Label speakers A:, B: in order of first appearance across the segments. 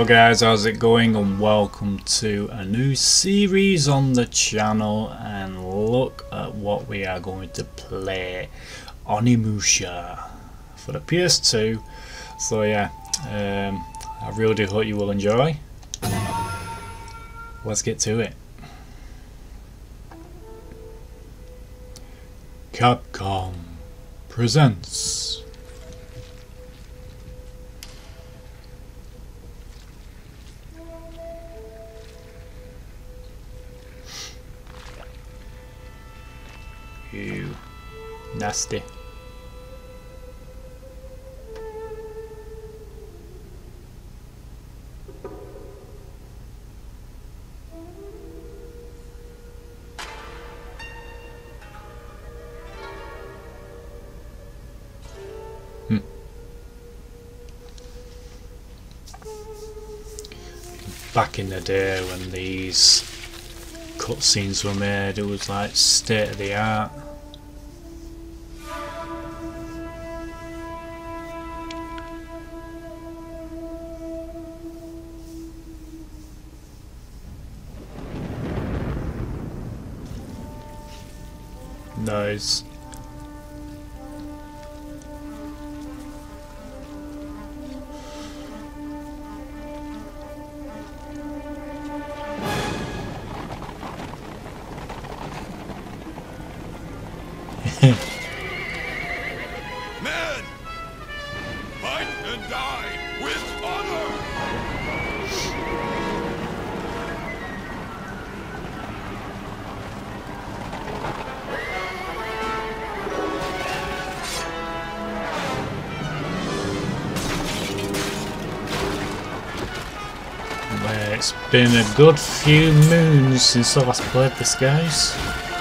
A: Hello guys, how's it going, and welcome to a new series on the channel. And look at what we are going to play, Onimusha for the PS2. So yeah, I really do hope you will enjoy. Let's get to it. Capcom presents you nasty. Back in the day when these cutscenes were made, it was like state of the art. Nice.
B: Men, fight and die with honor.
A: Well, it's been a good few moons since I last played this, guys.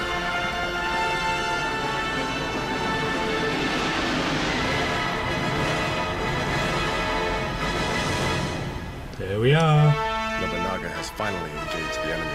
A: There we are.
B: Nobunaga has finally engaged the enemy.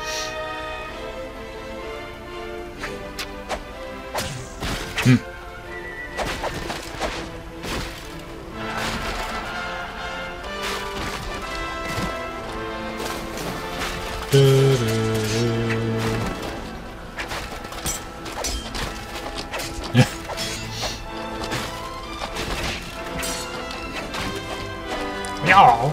A: Yeah.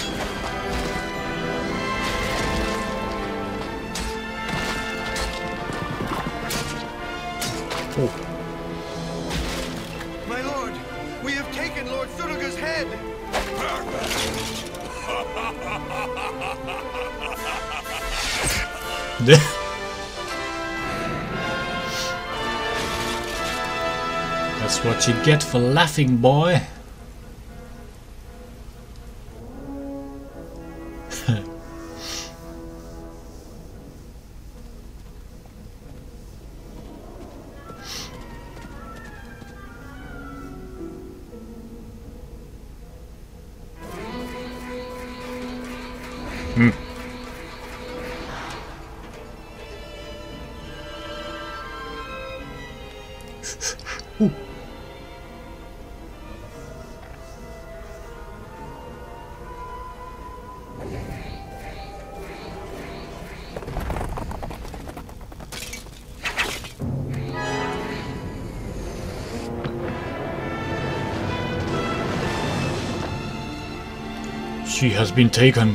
C: My lord, we have taken Lord Tsuruga's head!
A: That's what you get for laughing, boy. Ooh. She has been taken.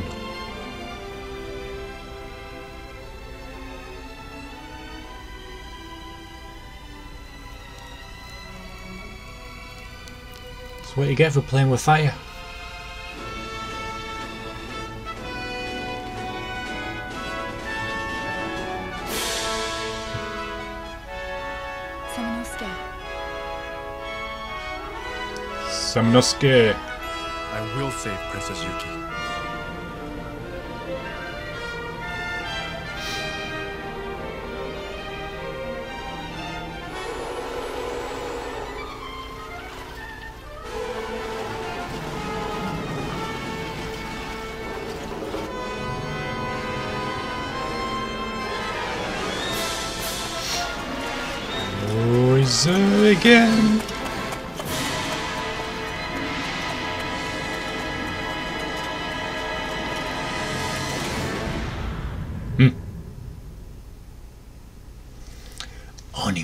A: That's what you get for playing with fire. Samanosuke.
B: I will save Princess Yuki.
A: Oh, is there again?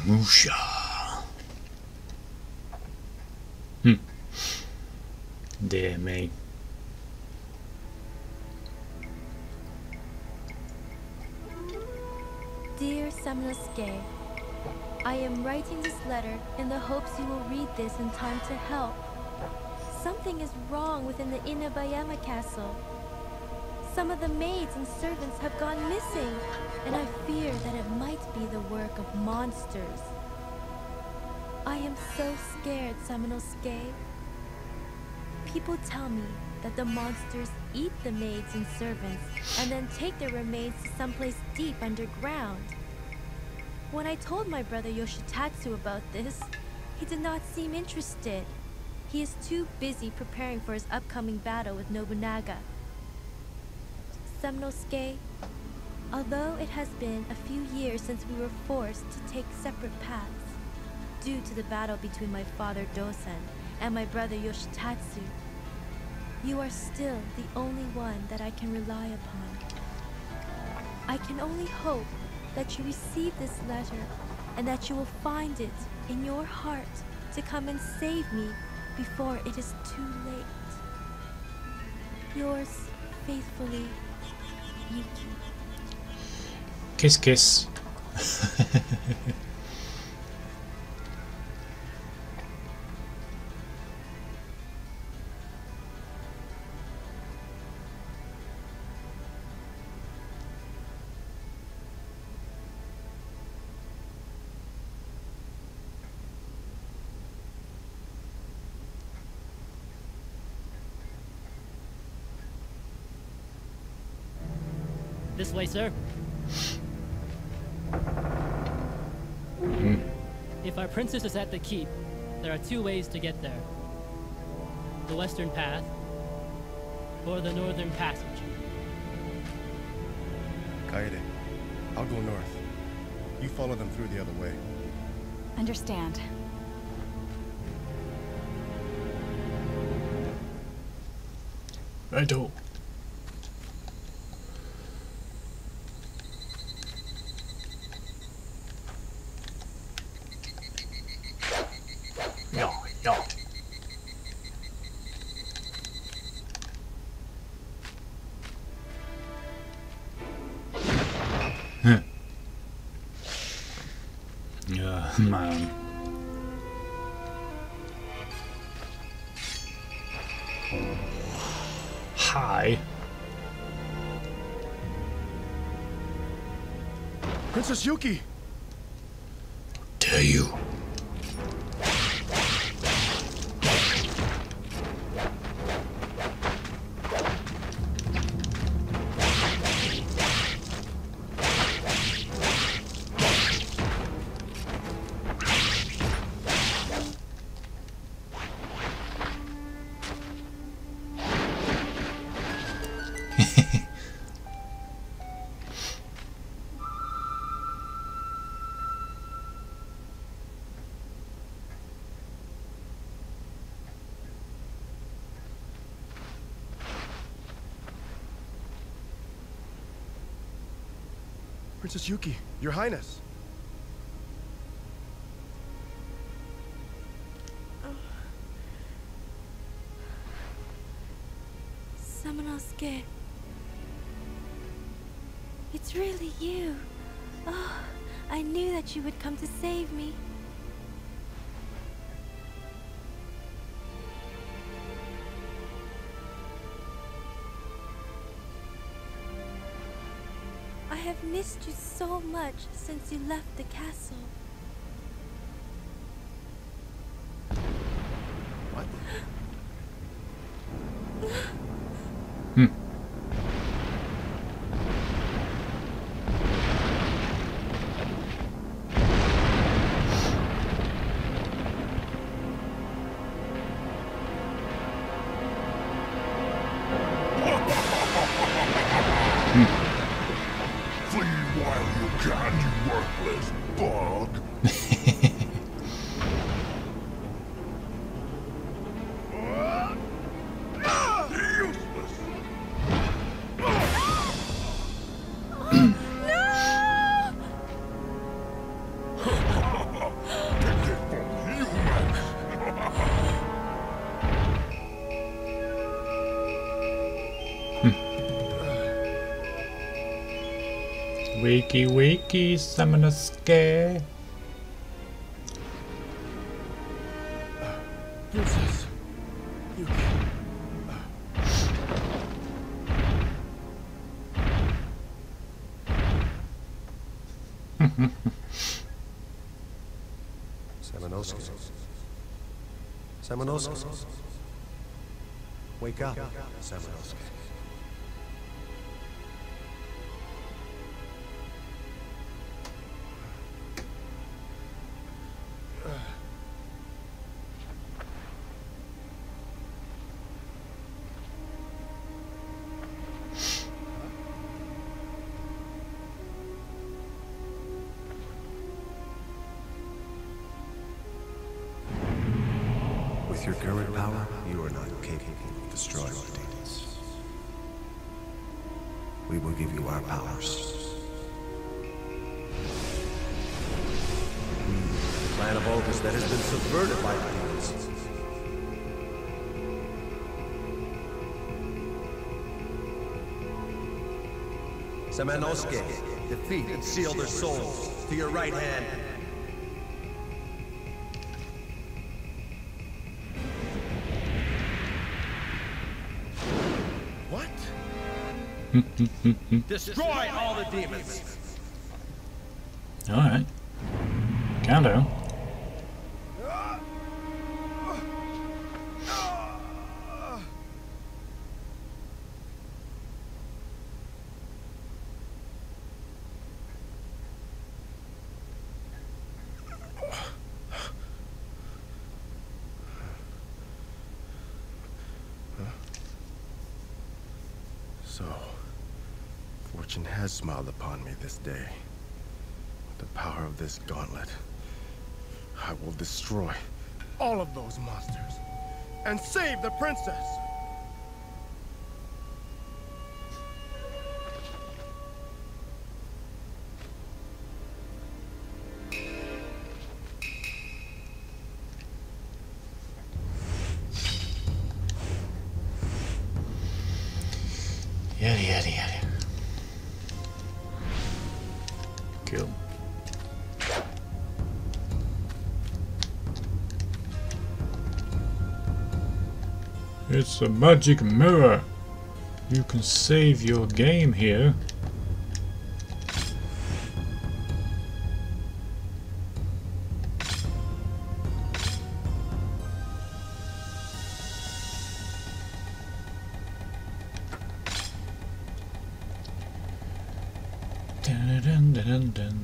A: Onimusha. Dear me.
D: Dear Samanosuke, I am writing this letter in the hopes you will read this in time to help. Something is wrong within the Inabayama castle. Some of the maids and servants have gone missing, and I fear that it might be the work of monsters. I am so scared, Samanosuke. People tell me that the monsters eat the maids and servants and then take their remains to someplace deep underground. When I told my brother HatCHeTHaZ about this, he did not seem interested. He is too busy preparing for his upcoming battle with Nobunaga. Samanosuke, although it has been a few years since we were forced to take separate paths, due to the battle between my father Dosen and my brother HatCHeTHaZ, you are still the only one that I can rely upon. I can only hope that you receive this letter and that you will find it in your heart to come and save me before it is too late. Yours faithfully, Yuki.
A: Kiss, kiss.
E: This way, sir. If our princess is at the keep, there are two ways to get there. The western path, or the northern passage.
B: Kaede, I'll go north. You follow them through the other way.
F: Understand.
A: I don't. Yeah. Yeah, man. Hi.
B: Princess Yuki!
A: Dare you?
B: Princess Yuki, Your Highness!
D: Samanosuke. It's really you. Oh, I knew that you would come to save me. I have missed you so much since you left the castle.
B: What?
G: Flee while you can, you worthless bug! Useless!
A: Wiki wiki, Samanosuke.
B: Princess Yuki. Samanosuke. Samanosuke. Wake up, Samanosuke. With your current power, you are not capable of destroying the demons. We will give you our powers. The plan of Oda's that has been subverted by the demons. Samanosuke, defeat and seal their souls to your right hand. Destroy all the demons!
A: Alright. Countdown.
B: So, fortune has smiled upon me this day. With the power of this gauntlet, I will destroy all of those monsters and save the princess!
A: Yada yada yada. Cool. It's a magic mirror. You can save your game here. Dun, dun, dun, dun, dun.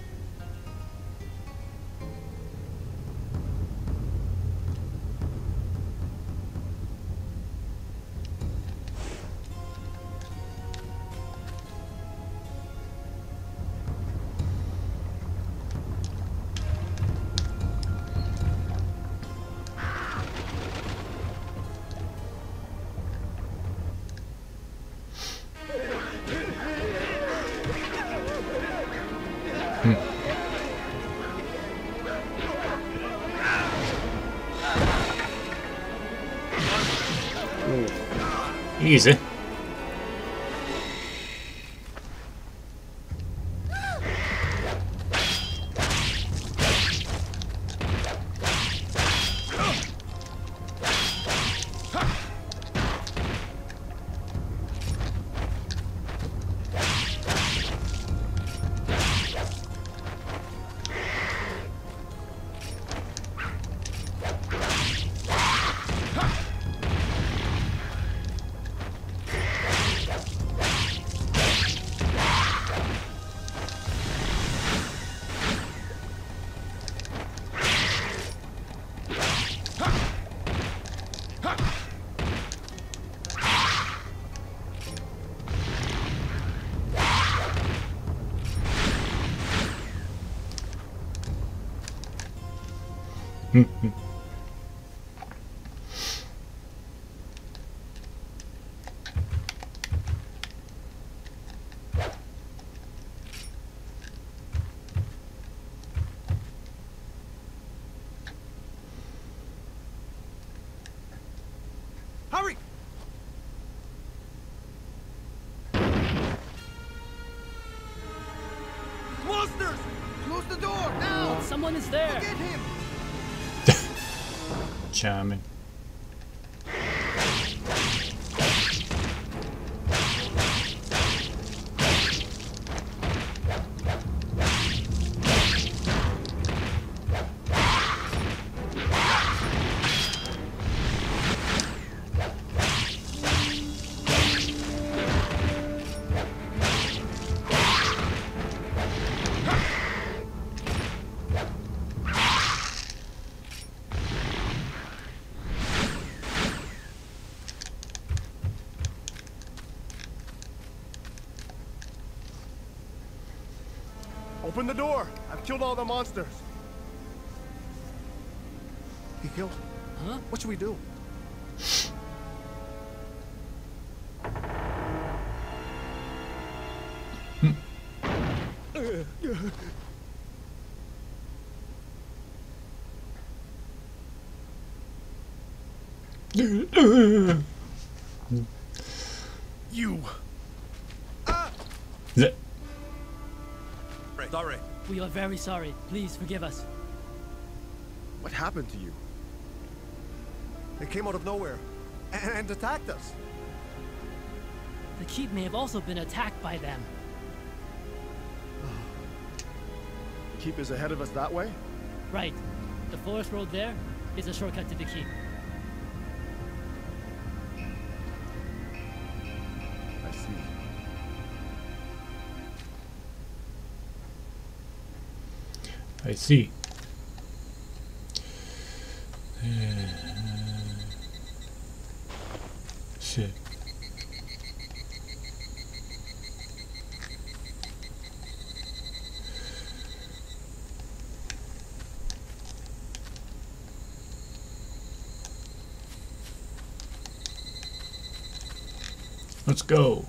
A: Easy.
B: Hurry!
C: monsters! Close the door, now!
E: Someone is there!
C: Get him!
A: Charming.
B: Open the door! I've killed all the monsters!
C: He killed.
E: Huh?
C: What should we do?
B: You!
A: The-
C: Sorry.
E: We are very sorry. Please forgive us.
B: What happened to you?
C: They came out of nowhere and attacked us.
E: The keep may have also been attacked by them.
B: The keep is ahead of us that way?
E: Right. The forest road there is a shortcut to the keep.
B: I see.
A: I see. Shit. Let's go.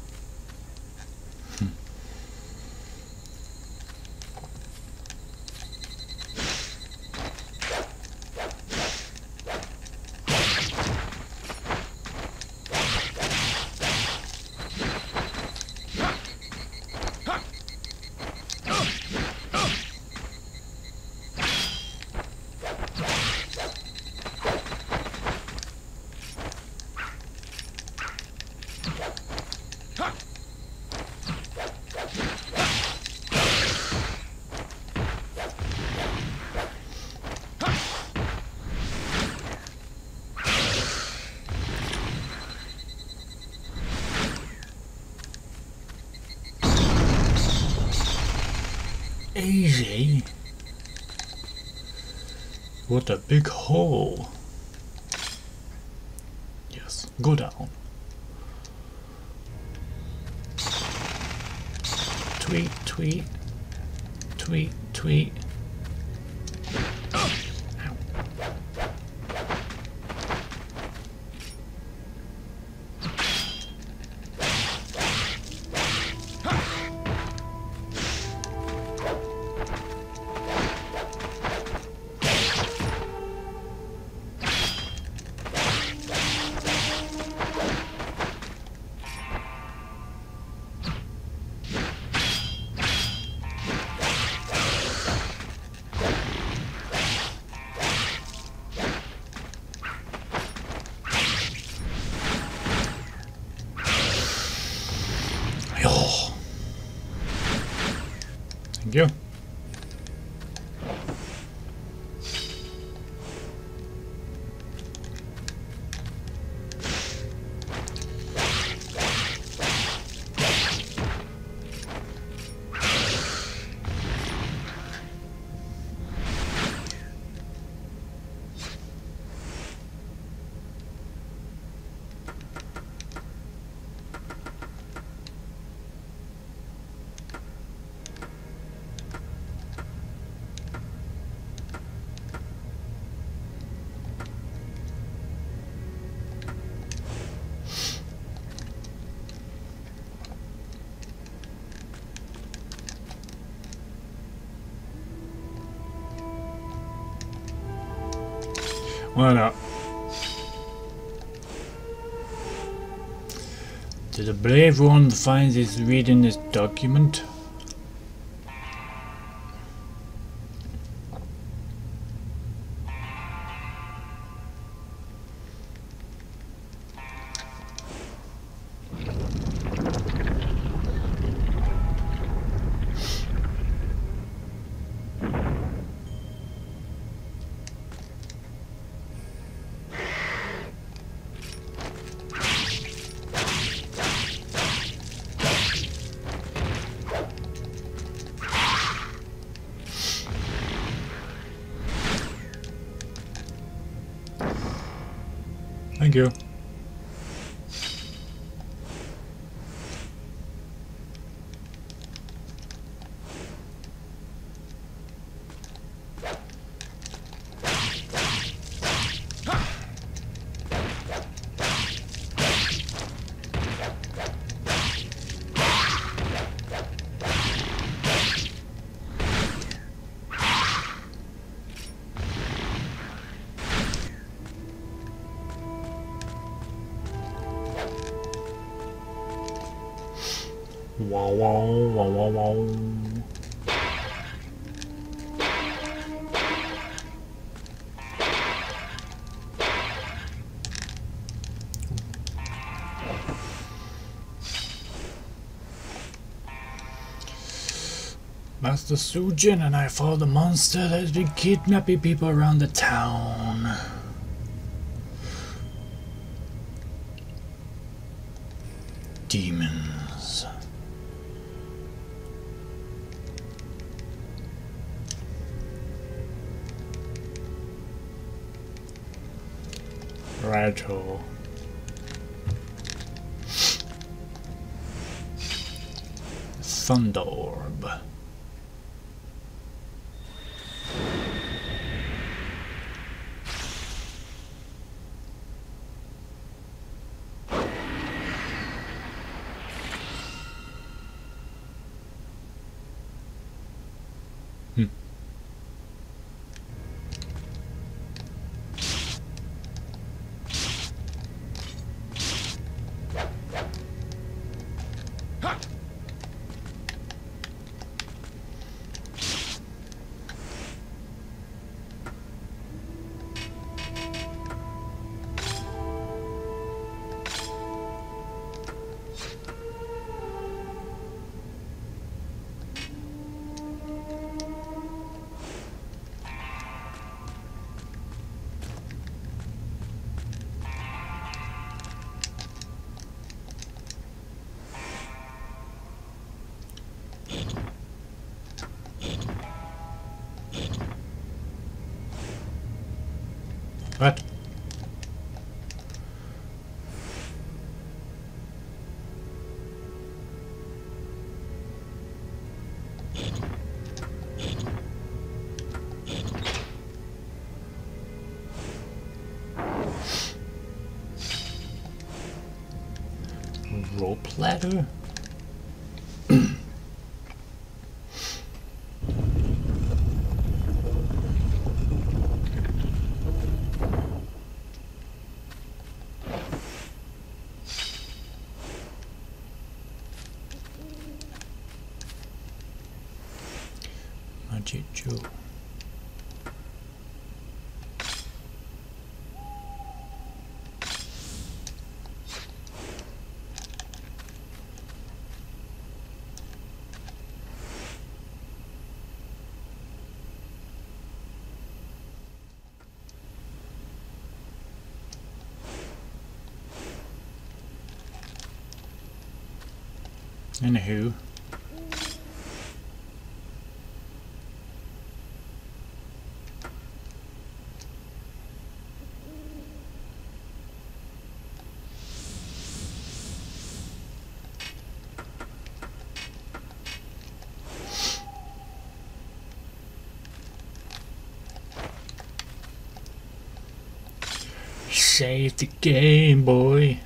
A: Easy. What a big hole. Yes, go down. Tweet, tweet, tweet, tweet. Ow. Thank you. Why not? Did a brave one find this reading this document? Thank you. Wow, wow, wow, wow, wow. Master Sujin and I fought the monster that has been kidnapping people around the town. Demons. Righto. Thunder Orb. What? Rope ladder? Magic Joe. Anywho. Save the Game Boy.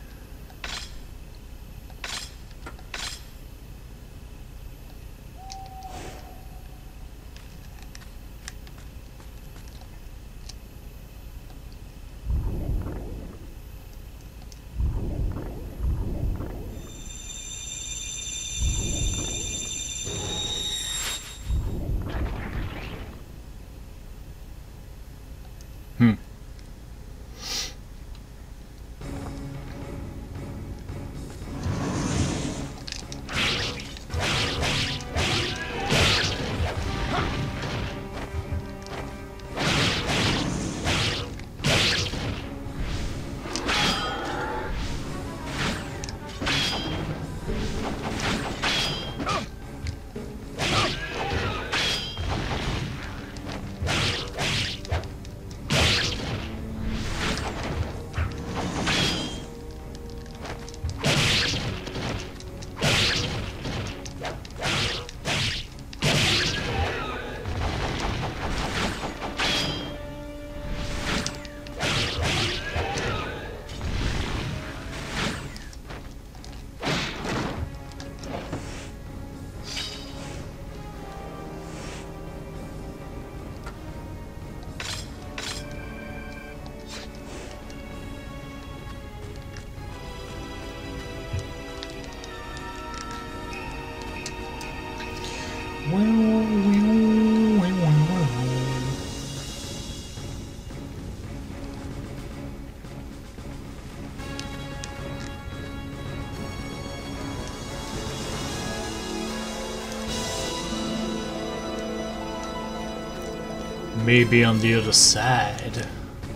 A: Maybe on the other side.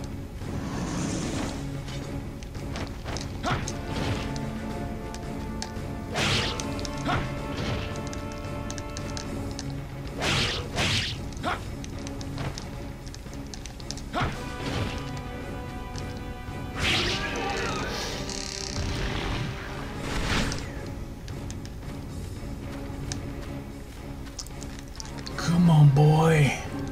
A: Come on, boy.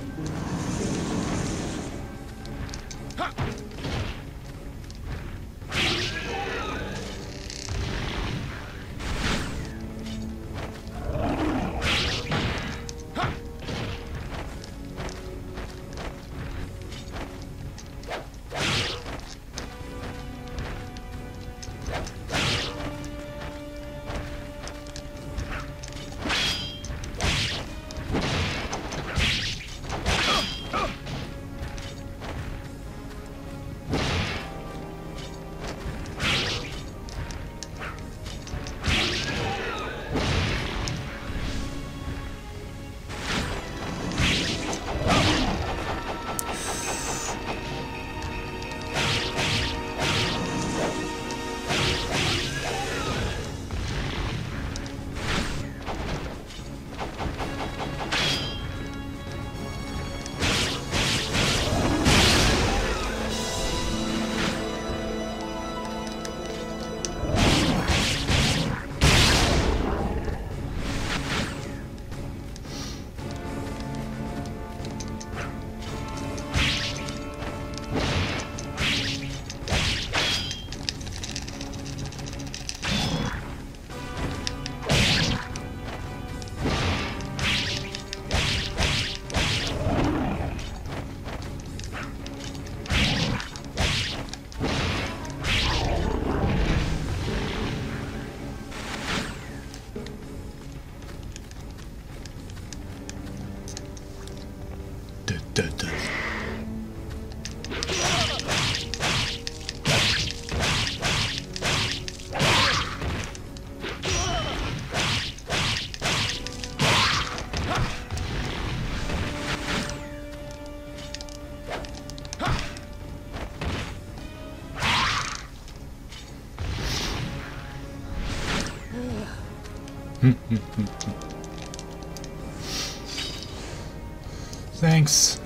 A: Thanks.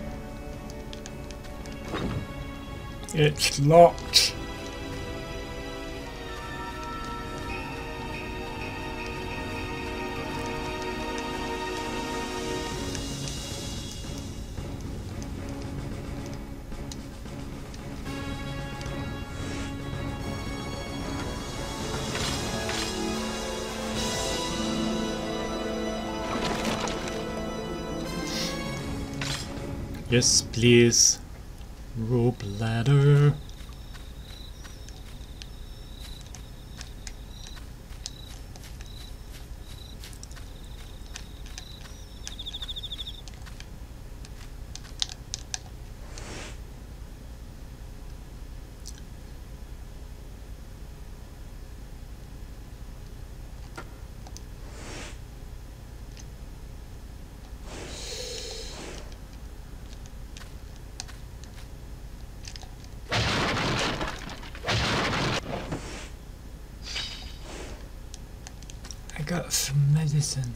A: It's locked. Yes, please. Rope ladder. I got some medicine.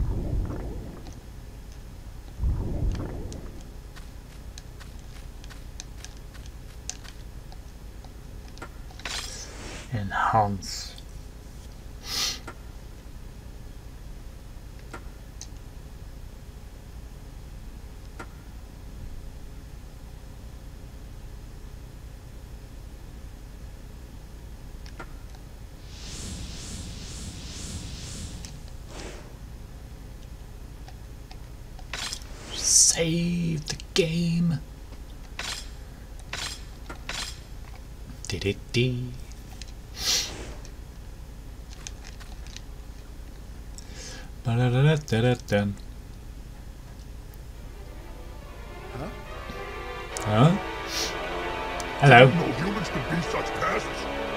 A: Enhance. Save the game. Did it D? Ba-da-da-da-da-da. Huh? Hello.
G: No humans could be such pests.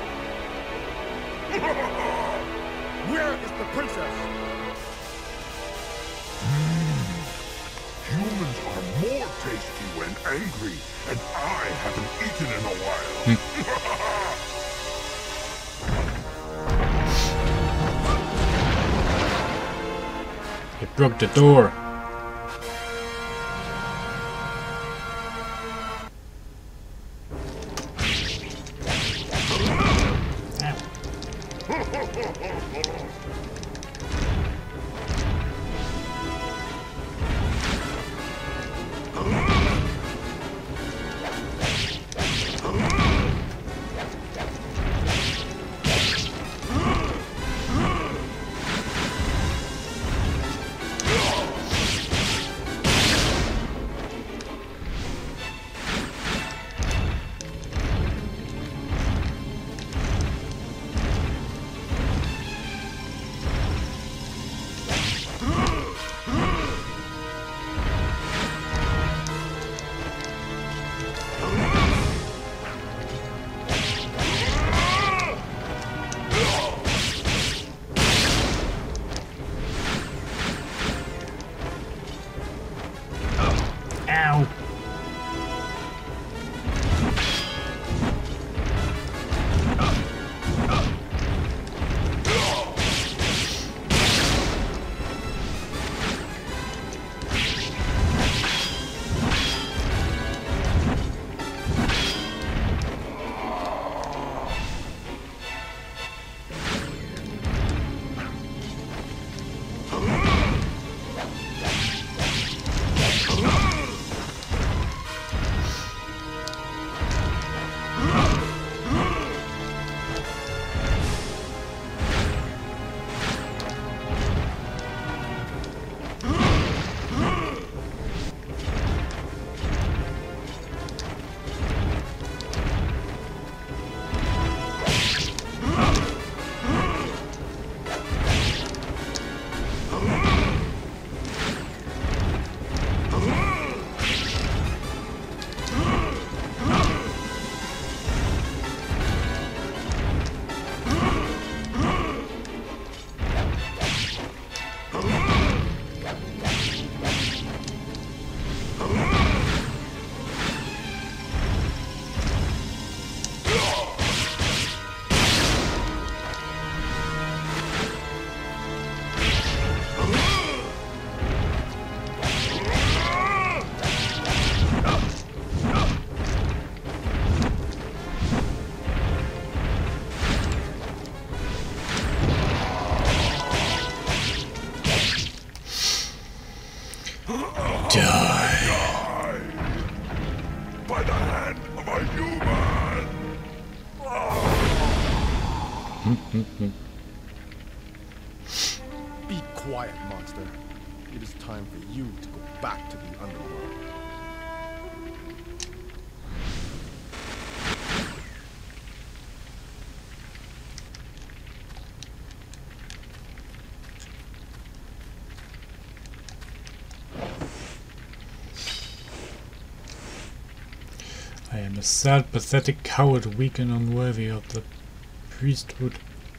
B: Where is the princess?
G: Humans are more tasty when angry, and I haven't eaten in a while.
A: He broke the door. Ow.
G: Die by the hand of a human.
B: Be quiet, monster. It is time for you to go back to the underworld.
A: I am a sad, pathetic coward, weak and unworthy of the priesthood.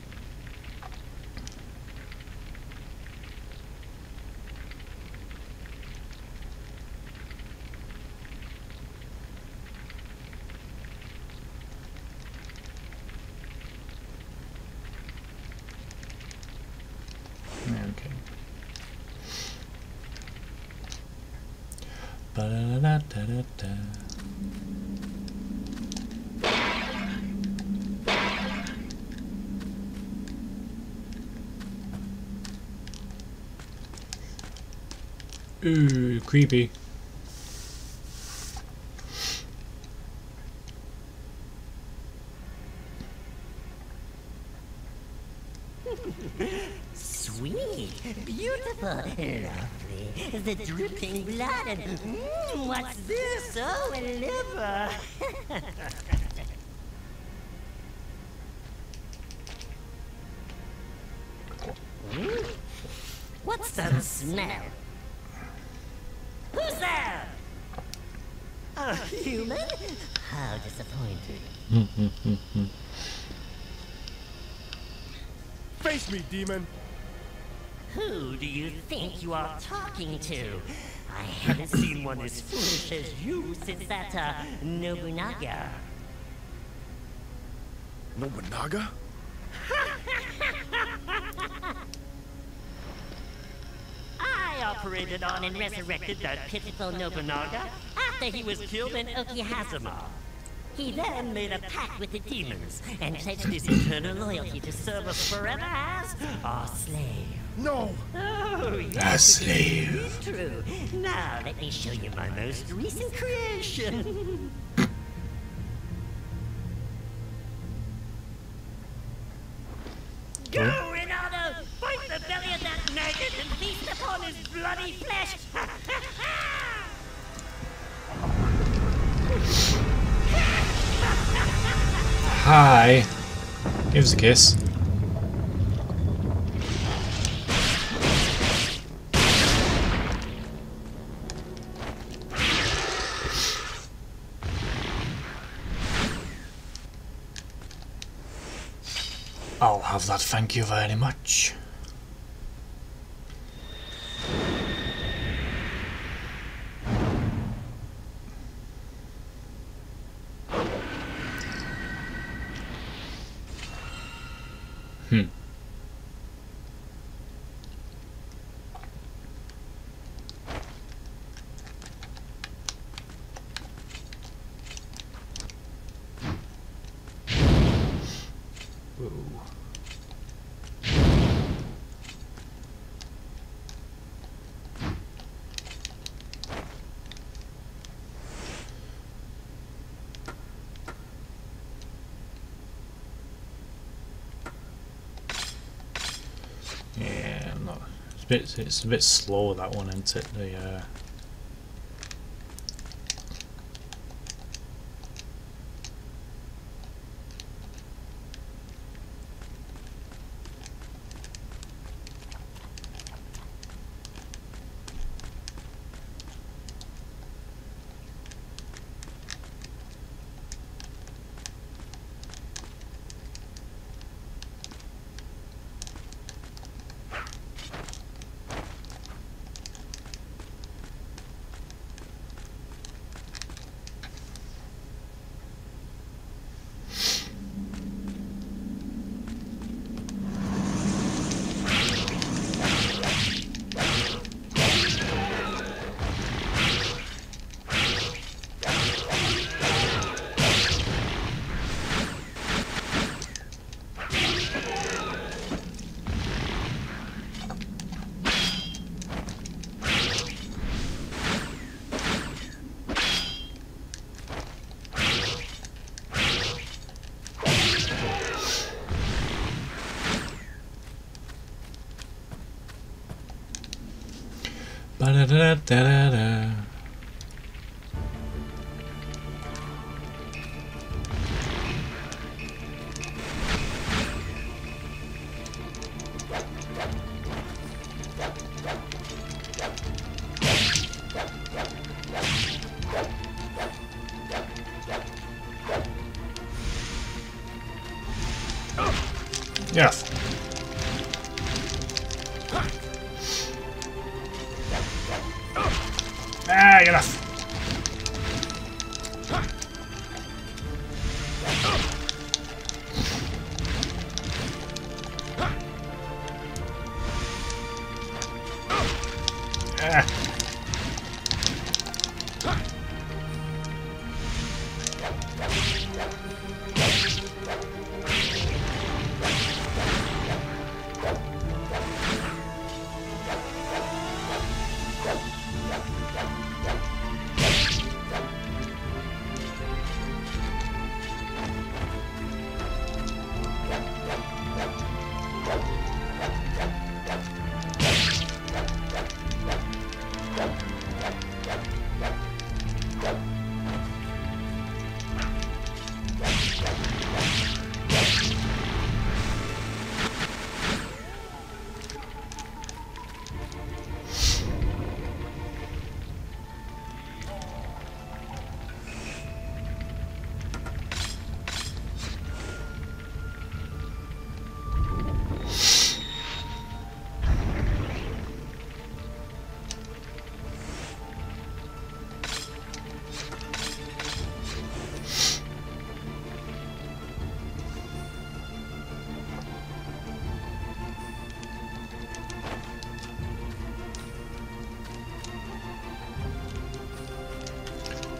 A: Okay. Ba-da-da-da-da-da. Ooh, creepy.
H: Sweet, beautiful, lovely, the dripping blood, and what's this? Oh, a liver. What's can't smell. Who's there? A human? How disappointing.
B: Face me, demon!
H: Who do you think you are talking to? I haven't seen one as foolish as you since that, Nobunaga.
B: Nobunaga?
H: I operated on and resurrected that pitiful Nobunaga after he was killed in Okihazuma. He then made a pact with the demons and pledged his eternal loyalty to serve us forever as our slave.
B: No!
H: Oh,
A: A
H: yes,
A: slave.
H: it's true. Now let me show you my most recent creation. Go, Ronaldo! Fight the belly of that maggot and feast upon his bloody flesh!
A: Hi. Give us a kiss. I'll have that, thank you very much. Yeah, I'm not. It's a bit slow, that one, isn't it? The Ba-da-da-da-da-da. Yes. Ah, get off.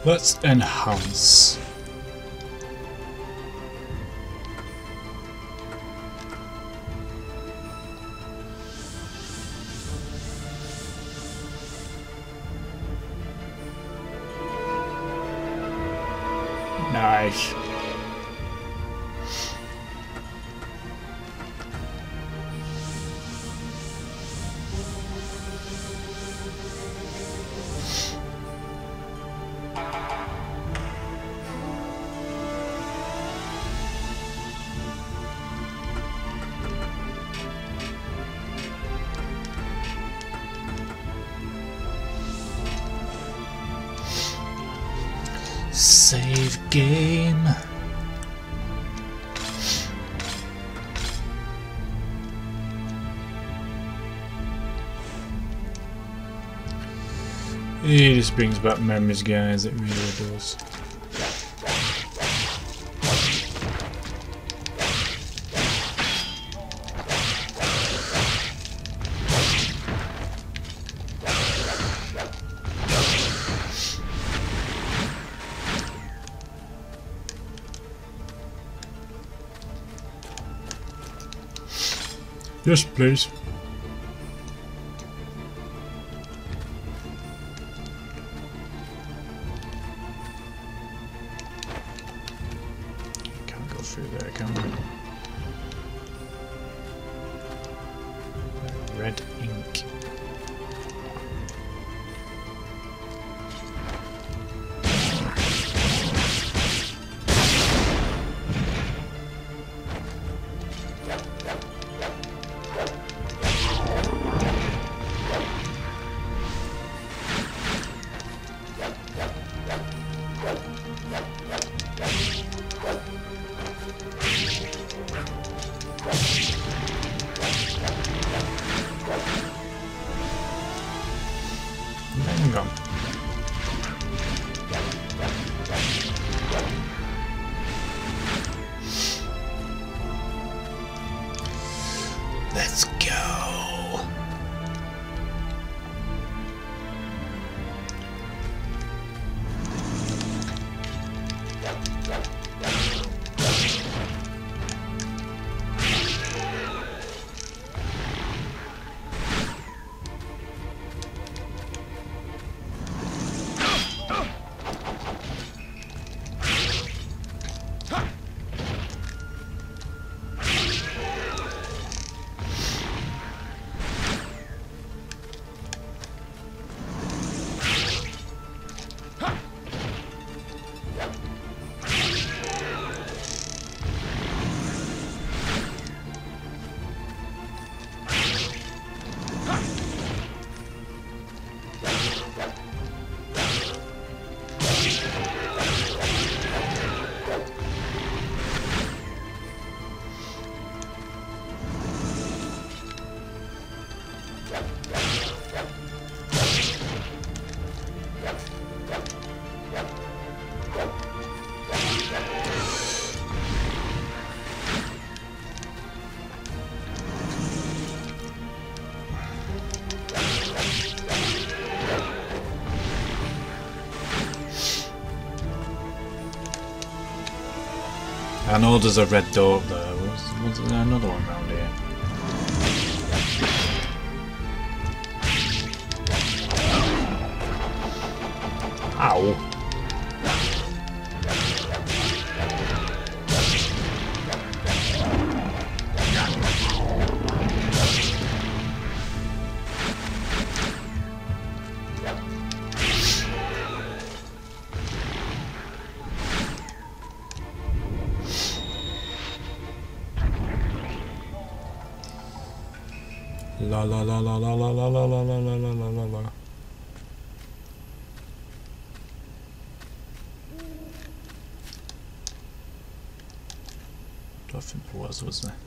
A: Let's enhance. Nice. Save game. It just brings back memories, guys, it really does. Yes, please. Can't go through there, can we? Red ink. Let's go. I know there's a red door up there. Was there another one around here? Ow. La la la la la la la la la la la la la la. I think there was there?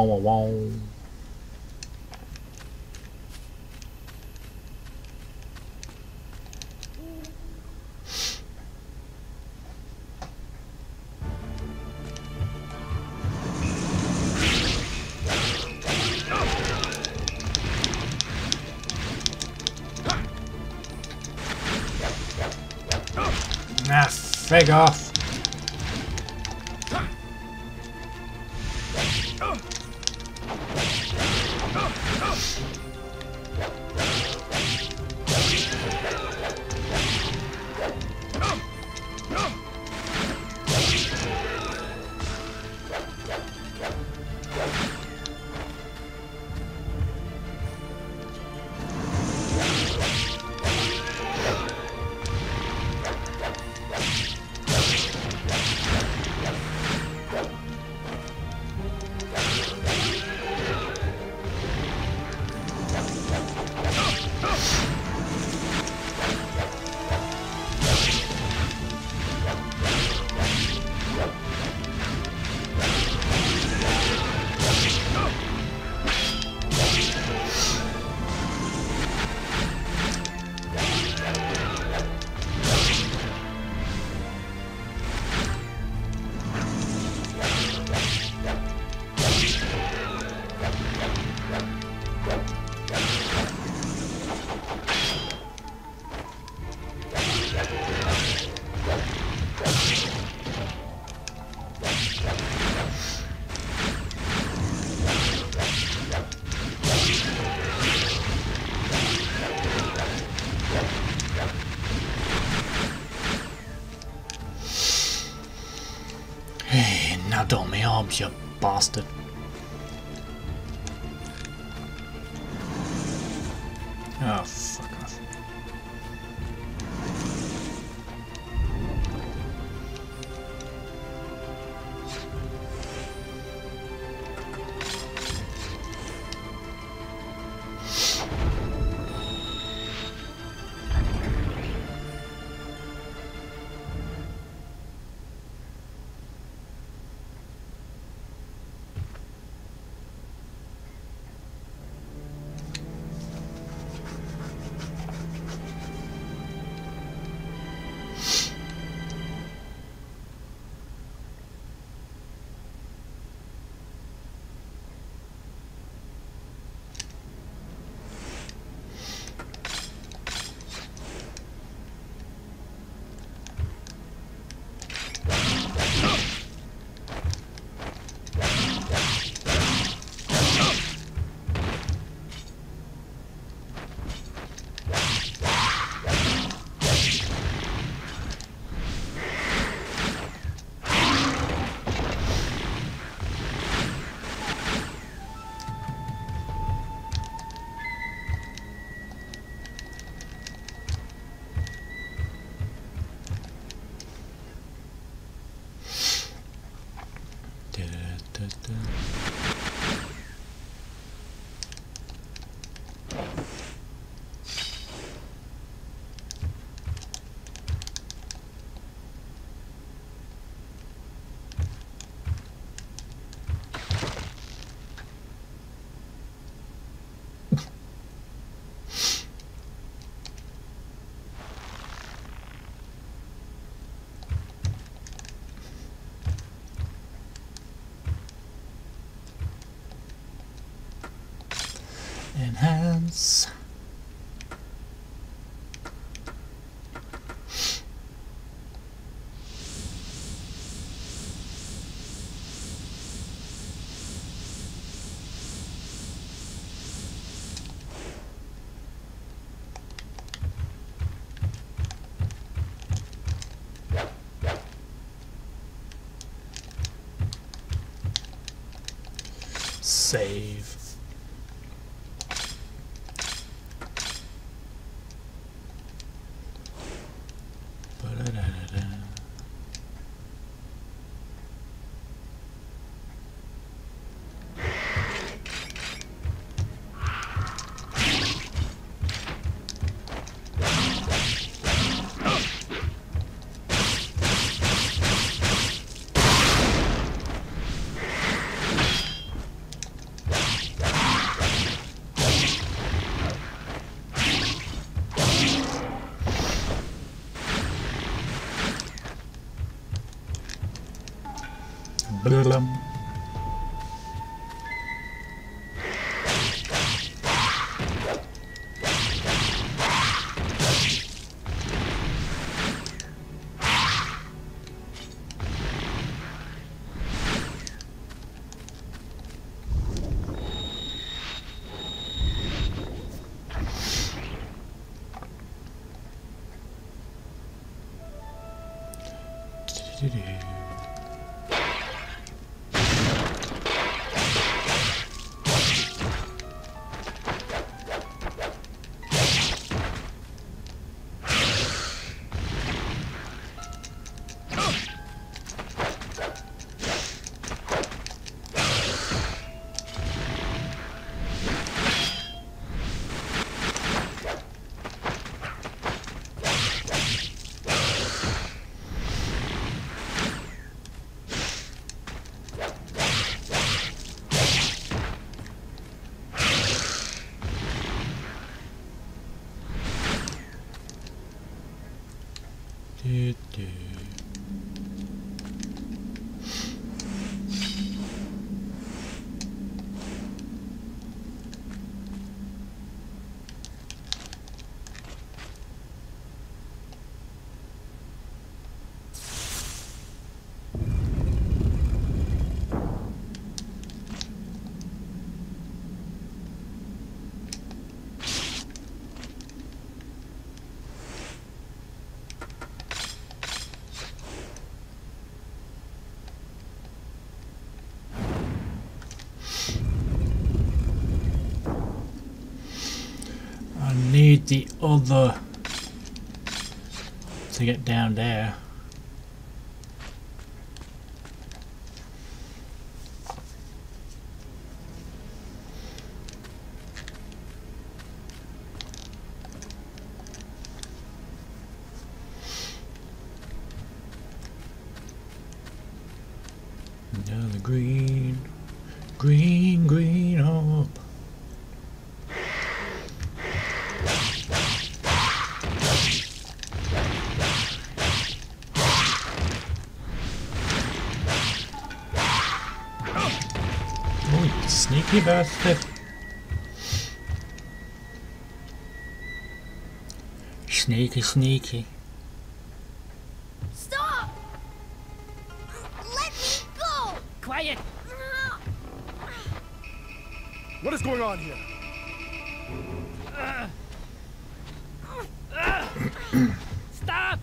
A: wah, wah.
I: Ah, fig off. Hey, now don't me arms, you bastard. Oh, fuck off. Enhance. Save.
A: Blum. Need the other to get down there. Another green up. Sneaky bastard. Sneaky.
D: Stop! Let me go!
E: Quiet!
C: What is going on here?
E: Stop!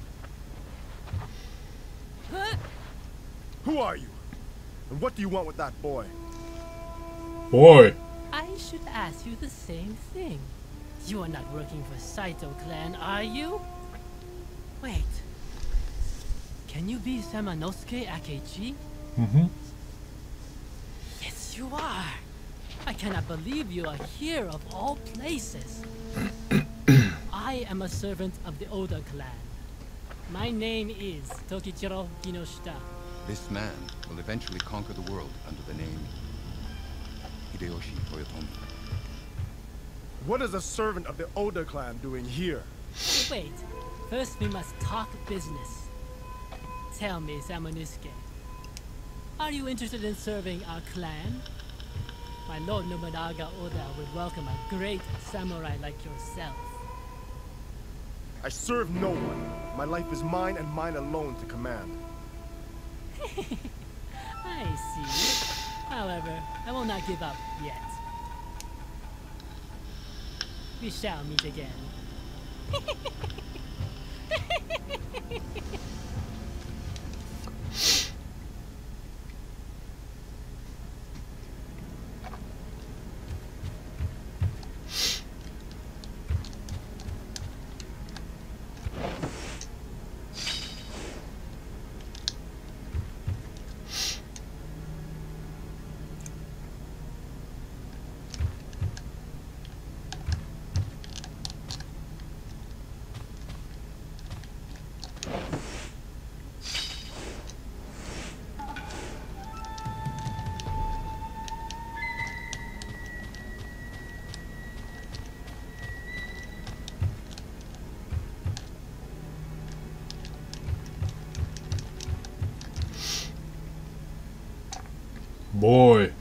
C: Who are you? And what do you want with that boy?
A: Boy.
E: I should ask you the same thing. You are not working for Saito clan, are you? Wait. Can you be Samanosuke Akechi?
A: Mm-hmm.
E: Yes, you are. I cannot believe you are here of all places. I am a servant of the Oda clan. My name is Tokichiro Kinoshita.
J: This man will eventually conquer the world under the name Hideyoshi Toyotomi.
C: What is a servant of the Oda clan doing here?
E: Wait, first we must talk business. Tell me, Samanosuke, are you interested in serving our clan? My lord Nobunaga Oda would welcome a great samurai like yourself.
C: I serve no one. My life is mine and mine alone to command.
E: I see. However, I will not give up yet. We shall meet again.
A: boy.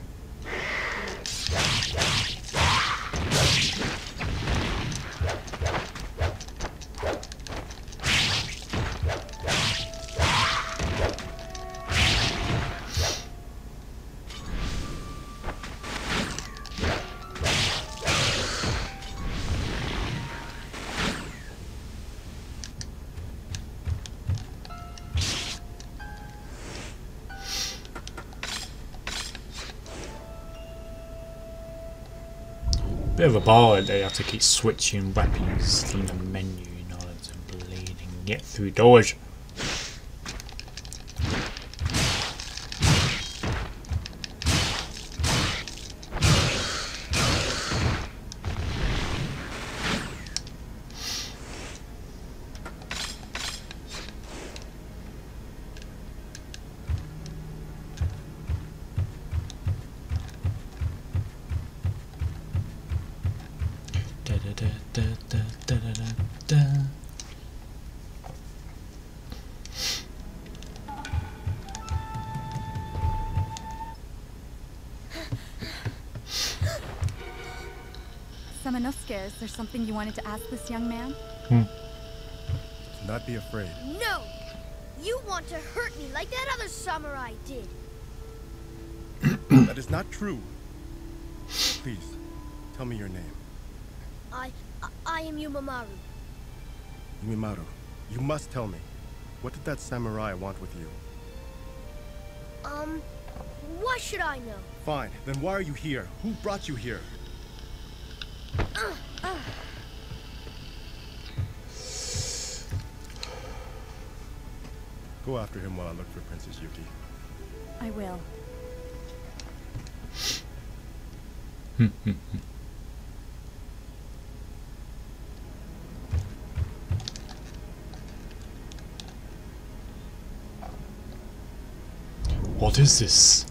A: Bit of a ball, they have to keep switching weapons from the menu in order to bleed and get through doors.
F: Samanosuke, is there something you wanted to ask this young man?
B: Do not be afraid.
K: No! You want to hurt me like that other samurai did.
B: That is not true. Please, tell me your name.
K: I am Yumimaru.
B: Yumimaru, you must tell me. What did that samurai want with you?
K: Why should I know?
B: Fine, then why are you here? Who brought you here? Go after him while I look for Princess Yuki.
F: I will.
A: What is this?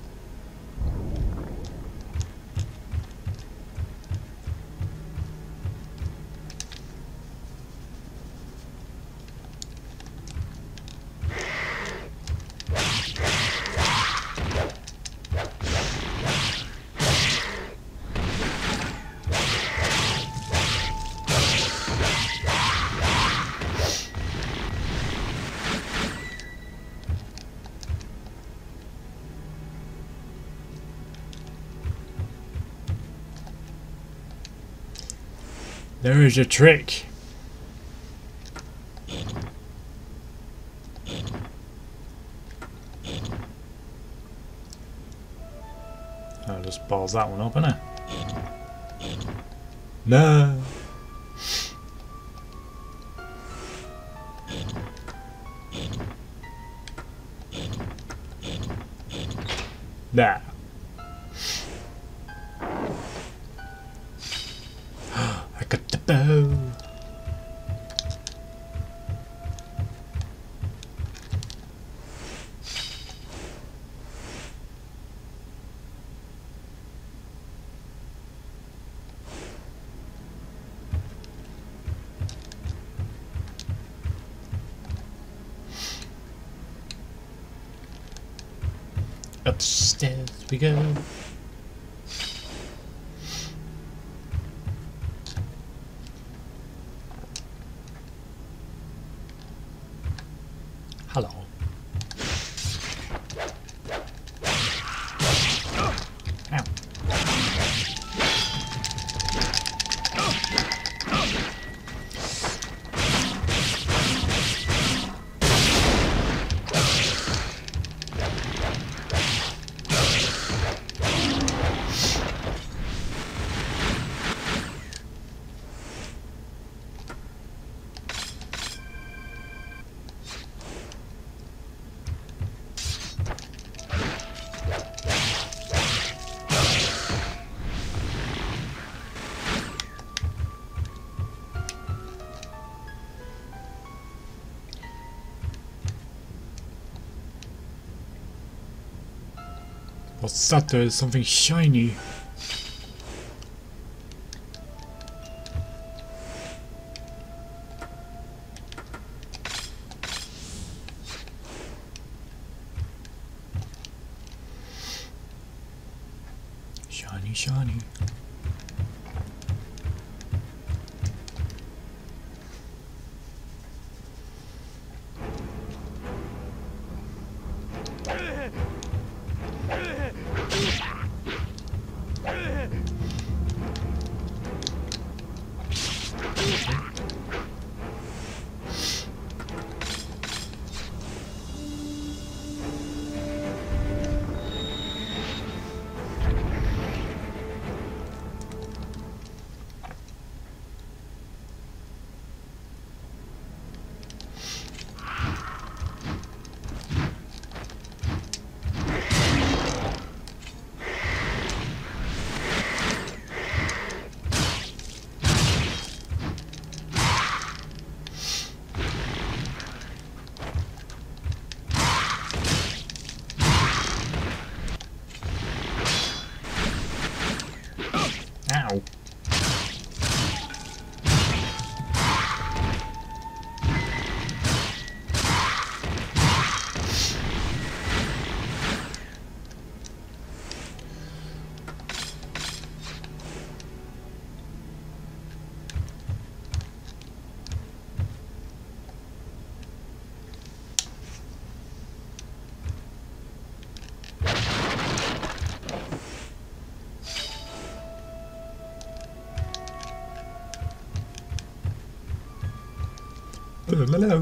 A: There is a trick. I'll just balls that one up, innit? No. Nah. I got the bow. Upstairs we go. Hello. Ow. What's that? There's something shiny. shiny. Ow. Hello.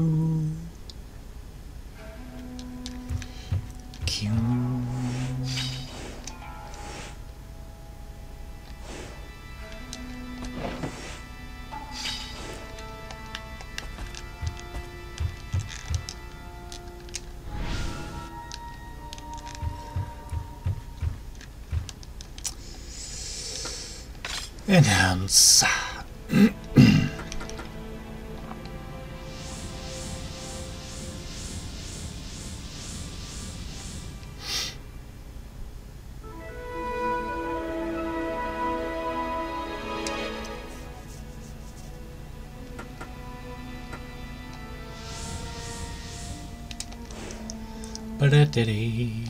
A: Enhance. Ba-da-da-dee.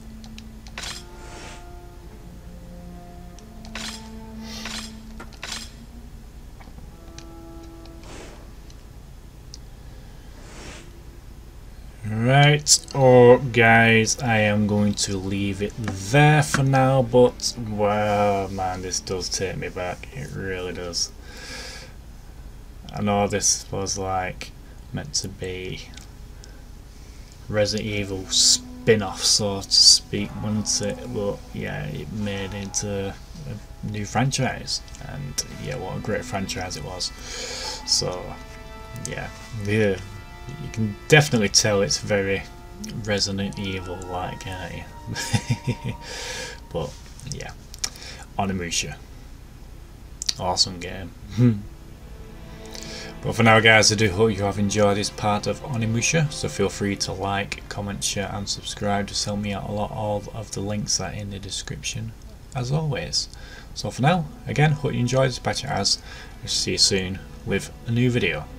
A: Right, oh guys, I am going to leave it there for now, but wow man, this does take me back, it really does. I know this was like meant to be Resident Evil spin-off, so to speak, wasn't it? But yeah, it made into a new franchise, and yeah, what a great franchise it was. So yeah, you can definitely tell it's very Resident Evil like, can't you? But yeah, Onimusha, awesome game. But for now guys, I do hope you have enjoyed this part of Onimusha, so feel free to like, comment, share and subscribe. Just help me out a lot. All of the links are in the description as always. So for now, again, hope you enjoyed this HatCHeTHaZ. I'll see you soon with a new video.